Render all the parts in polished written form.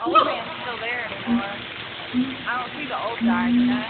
old man's still there anymore. I don't see the old guy, you know?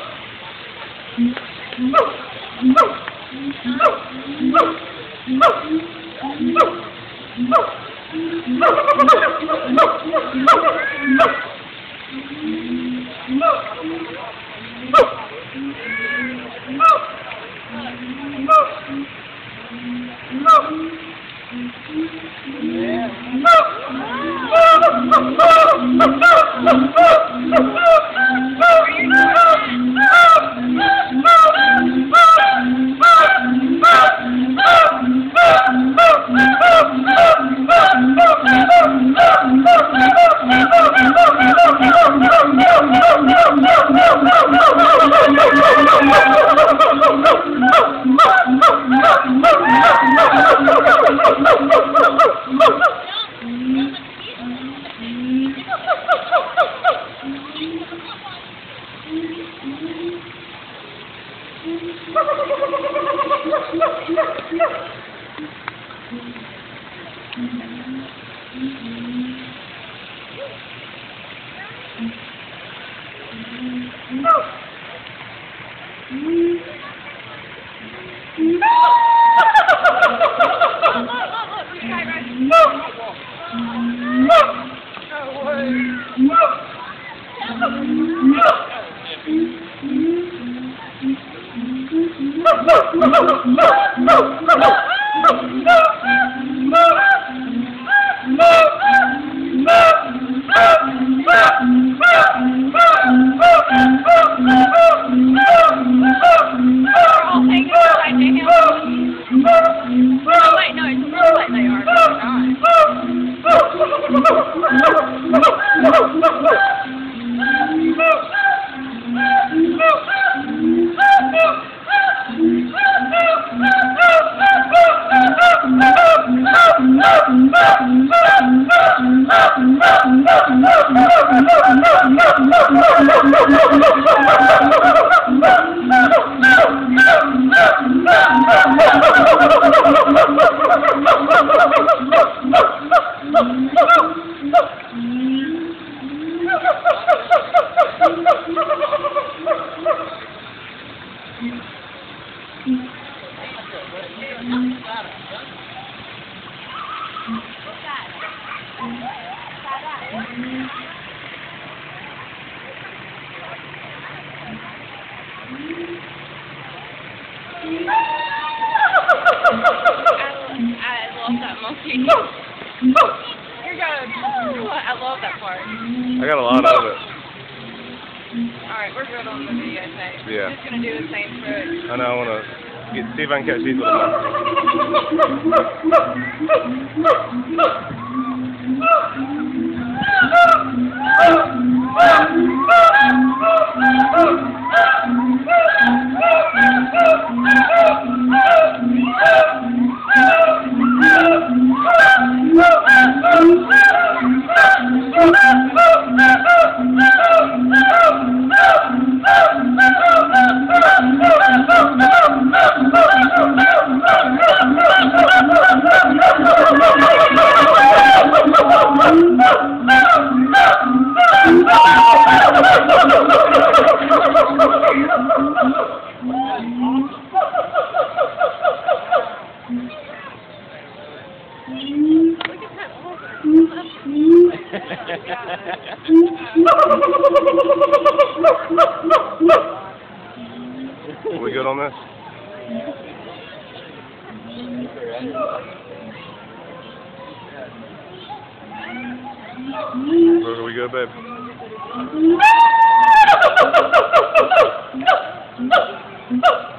I love that part. I got a lot of it. Alright, we're good on the video tape. Yeah. We're just going to do the same trick. I know, I want to see if I can catch these little Are we good on this? Are we good, babe?